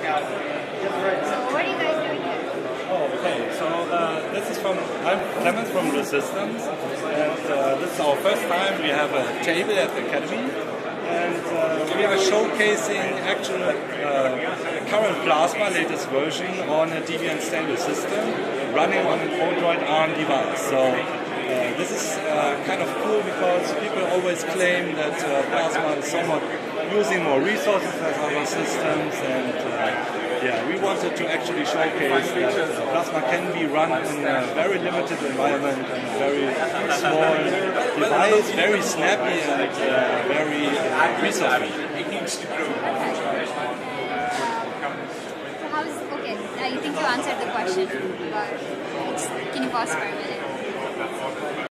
what are you guys doing here? Oh, okay. So I'm Clemens from Resistance, and this is our first time we have a table at the Academy, and we are showcasing actual current Plasma latest version on a Debian stable system running on an Android ARM device. So this is kind of cool because people always claim that Plasma is somewhat using more resources than other systems, and yeah, we wanted to actually showcase that Plasma can be run in a very limited environment and a very small device, very snappy and very resource-efficient. Okay, I think you answered the question, but can you pause for a minute?